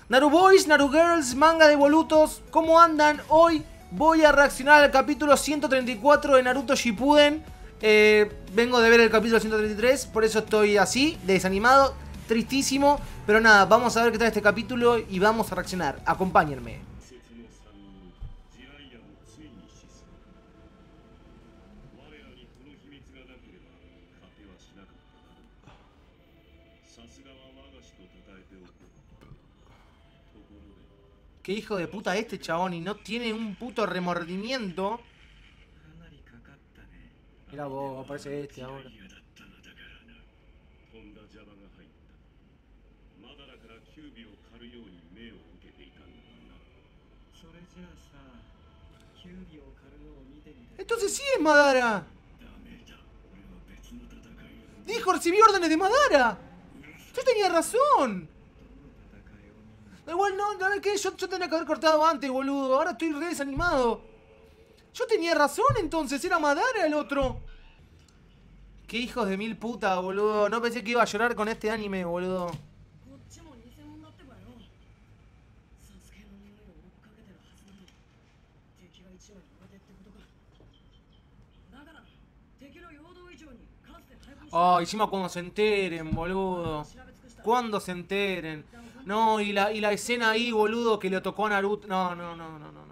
Naru Boys, Naru Girls, manga de bolutos, ¿cómo andan? Hoy voy a reaccionar al capítulo 134 de Naruto Shippuden. Vengo de ver el capítulo 133, por eso estoy así, desanimado, tristísimo. Pero nada, vamos a ver qué tal este capítulo y vamos a reaccionar. Acompáñenme. Qué hijo de puta este chabón, y no tiene un puto remordimiento. Mira vos, aparece este ahora. Entonces sí es Madara. Dijo, recibí órdenes de Madara. Yo tenía razón. Da igual, no, ¿sabes qué? Yo tenía que haber cortado antes, boludo. Ahora estoy re desanimado. Yo tenía razón entonces, era Madara el otro. Qué hijos de mil putas, boludo. No pensé que iba a llorar con este anime, boludo. Oh, encima cuando se enteren, boludo. Cuando se enteren. No, y la escena ahí, boludo, que le tocó a Naruto. No, no, no, no, no, no.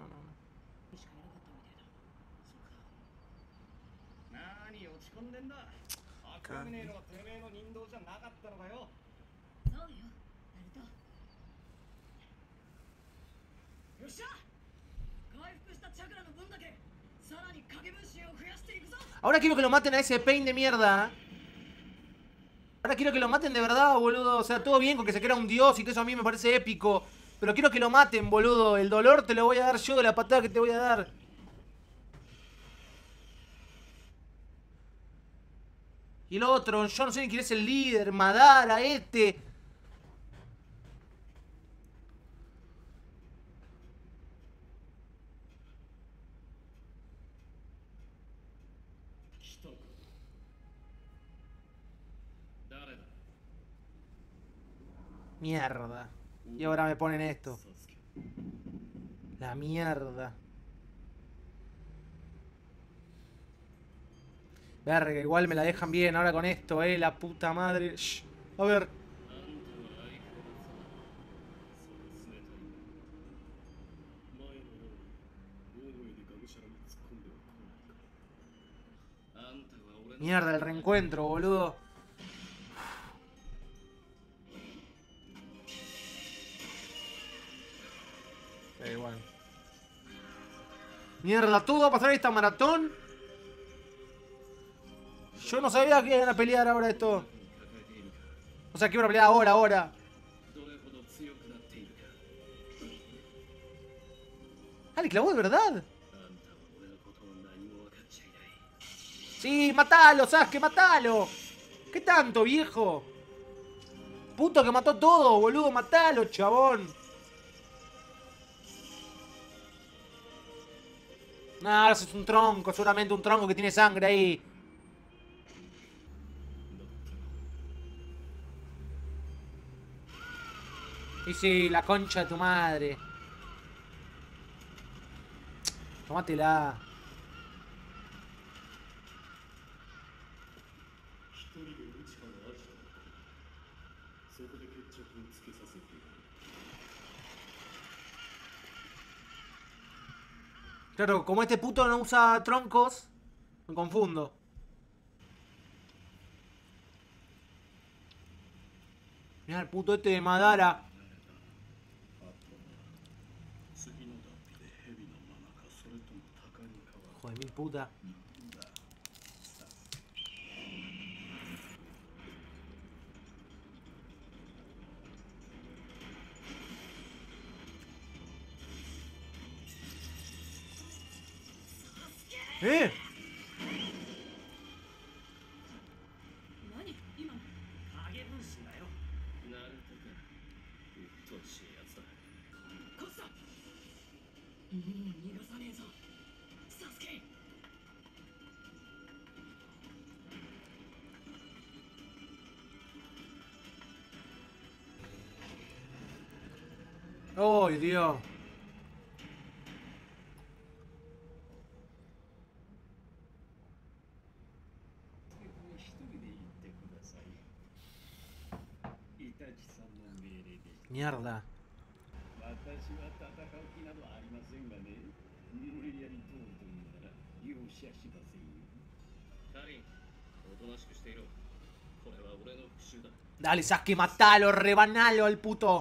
Ahora quiero que lo maten a ese Pain de mierda. Ahora quiero que lo maten de verdad, boludo. O sea, todo bien con que se crea un dios y que eso a mí me parece épico. Pero quiero que lo maten, boludo. El dolor te lo voy a dar yo de la patada que te voy a dar. Y el otro, yo no sé ni quién es el líder. Madara, este. Mierda. Y ahora me ponen esto. La mierda. Verga, igual me la dejan bien ahora con esto, la puta madre. Shh. A ver. Mierda, el reencuentro, boludo. Igual. Mierda, ¿todo va a pasar esta maratón? Yo no sabía que iban a pelear ahora esto. O sea, que iban a pelear ahora. Ah, le clavó de verdad. Sí, matalo, Sasuke, matalo. ¿Qué tanto, viejo? Puto que mató todo, boludo, matalo, chabón. Nah, eso es un tronco, seguramente un tronco que tiene sangre ahí. Y sí, la concha de tu madre. Tómatela. Claro, como este puto no usa troncos, me confundo. Mirá el puto este de Madara. Hijo de mil puta. ¿Eh? ¡Oh, Dios! Mierda. Dale, Sasuke, matalo, rebanalo al puto.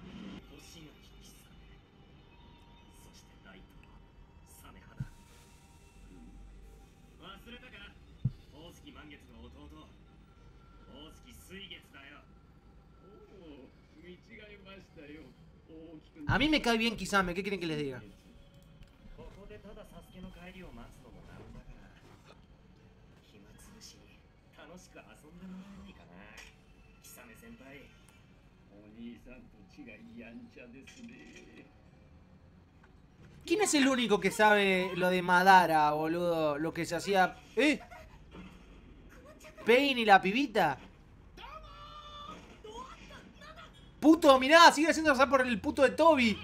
A mí me cae bien Kisame, ¿qué quieren que les diga? ¿Quién es el único que sabe lo de Madara, boludo? Lo que se hacía... ¿Eh? ¿Pain y la pibita? Puto, mirá, sigue haciendo pasar por el puto de Toby.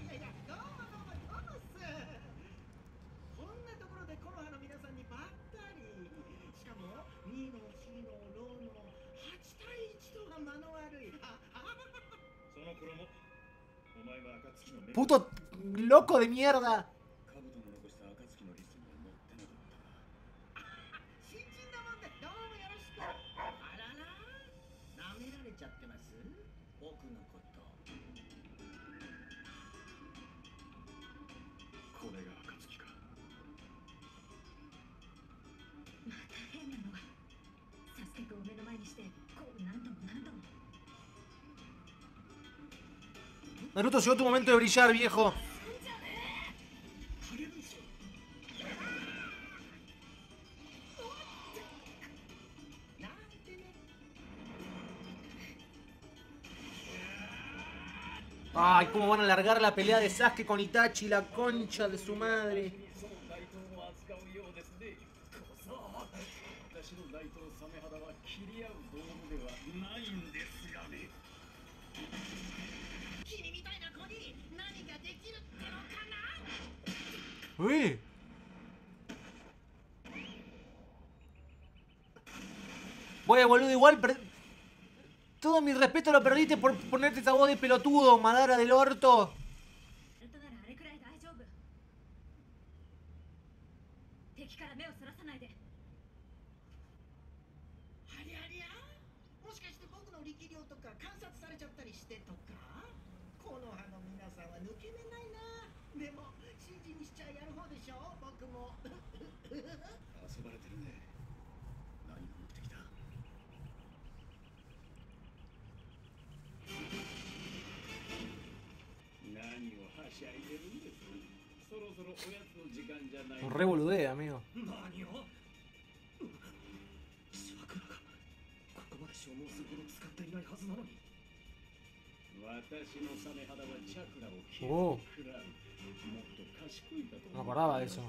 Puto loco de mierda. Naruto, llegó tu momento de brillar, viejo. Ay, cómo van a alargar la pelea de Sasuke con Itachi, la concha de su madre. ¡Uy! Bueno, boludo, igual... Todo mi respeto lo perdiste por ponerte esa voz de pelotudo, Madara del orto. Un re boludea, amigo. Oh. No me acordaba de eso.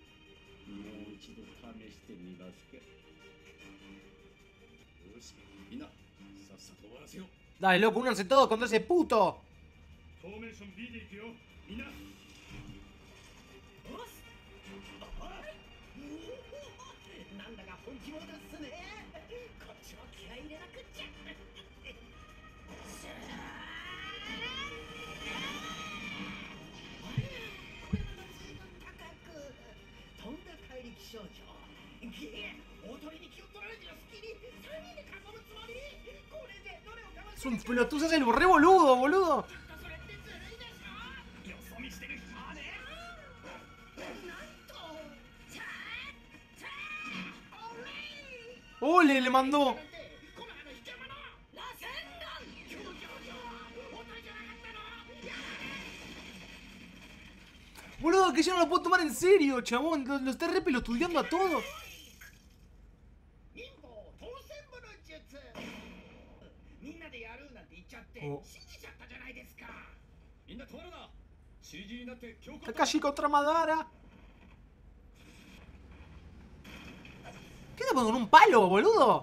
Dale, loco, únanse todos contra ese puto. Es un pelotudo, es el re boludo, boludo. ¡Ole! Le mandó. Boludo, que yo no lo puedo tomar en serio, chabón. Lo está re pelotudeando a todos. Oh. Kakashi contra Madara. ¿Qué te pongo con un palo, boludo?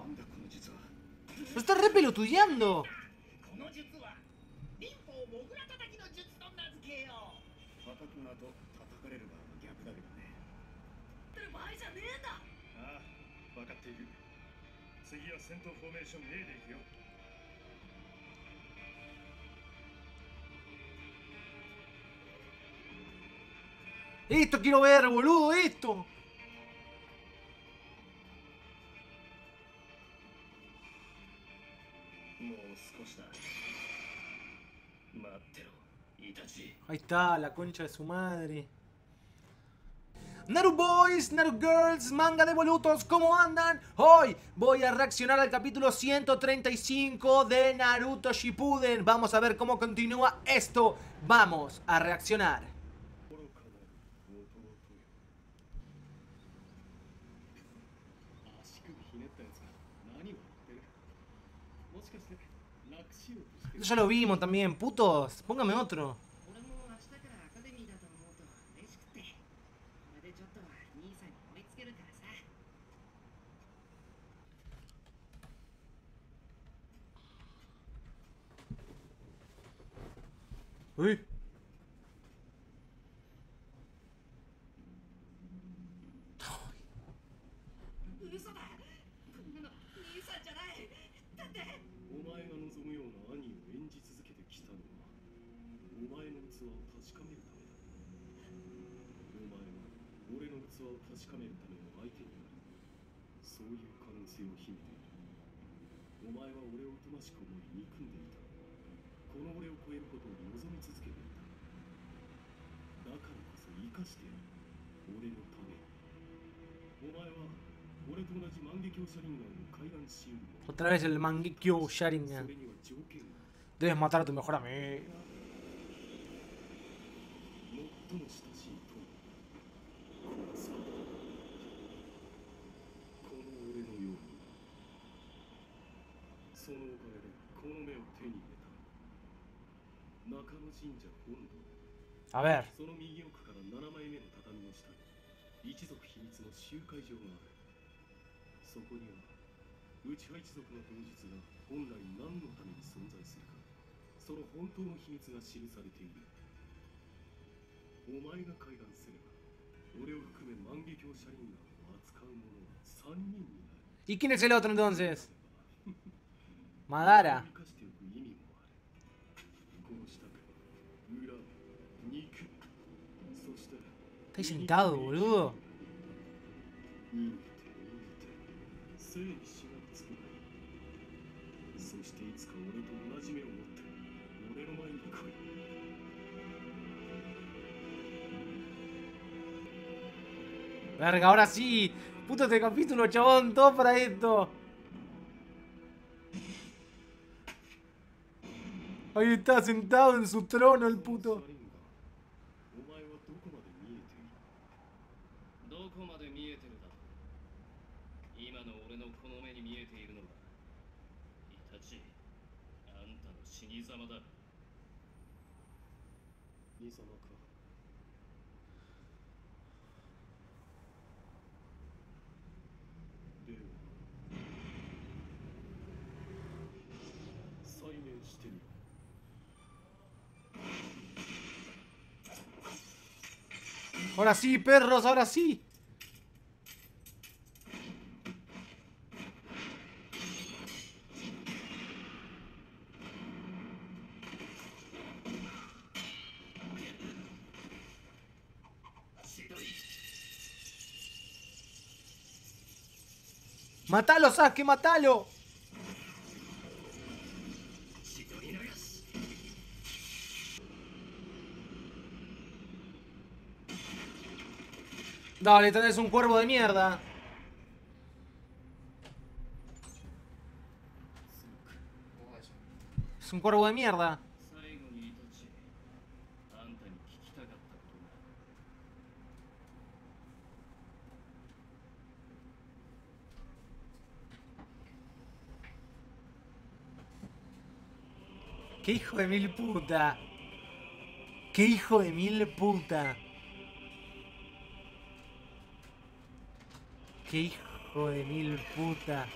Lo está re pelotudeando. Esto quiero ver, boludo, esto. Ahí está, la concha de su madre. Naru Boys, Naru Girls, manga de bolutos, ¿cómo andan? Hoy voy a reaccionar al capítulo 135 de Naruto Shippuden. Vamos a ver cómo continúa esto. Vamos a reaccionar. Ya lo vimos también, putos. Póngame otro. Uy. Otra vez el Mangekyo Sharingan. Debes matar a tu mejor amigo. A ver. ¿Y quién es el otro entonces? Madara. Está ahí sentado, boludo. Verga, ahora sí. Puto este capítulo, chabón. Todo para esto. Ahí está sentado en su trono el puto. Ahora sí, perros, ahora sí. ¡Matalo, Sasuke, matalo! Dale, tenés un cuervo de mierda. Es un cuervo de mierda. ¡Qué hijo de mil puta! ¡Qué hijo de mil puta! ¡Qué hijo de mil puta!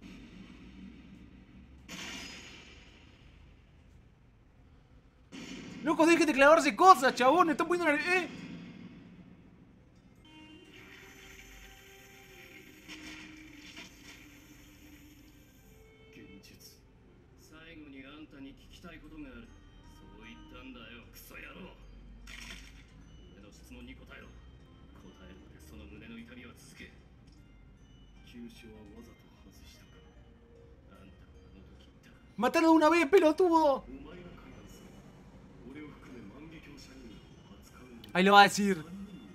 Loco, deje de clavarse cosas, chabón. Me están poniendo una... ¡Matalo de una vez, pelotudo! Ahí lo va a decir.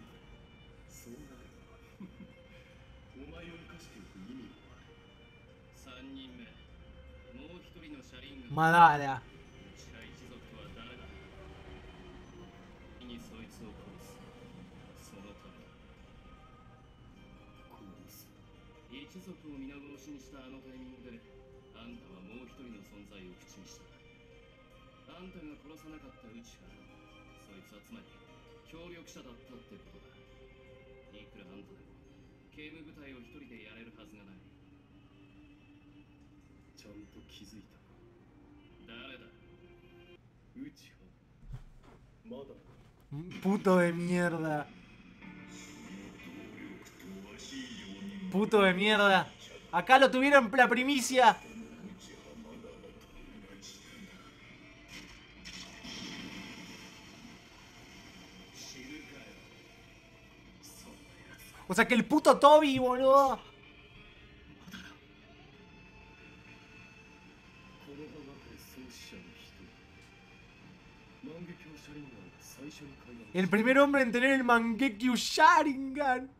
Madara. Puto de mierda. Puto de mierda. Acá lo tuvieron la primicia. O sea que el puto Toby, boludo. El primer hombre en tener el Mangekyo Sharingan.